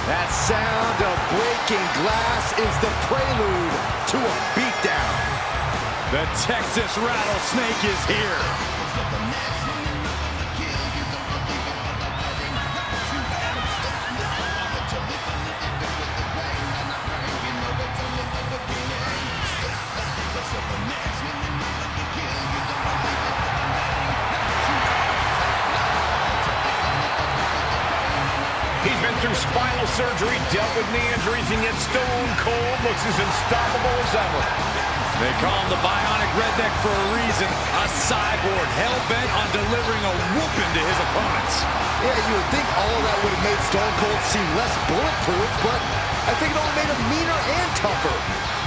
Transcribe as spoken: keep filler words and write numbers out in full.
That sound of breaking glass is the prelude to a beatdown. The Texas Rattlesnake is here. He's been through spinal surgery, dealt with knee injuries, and yet stone cold, looks as unstoppable as ever. They call him the Bionic Redneck for a reason. A cyborg, hell-bent on delivering a whooping to his opponents. Yeah, you would think all of that would have made Stone Cold seem less bulletproof, but I think it only made him meaner and tougher.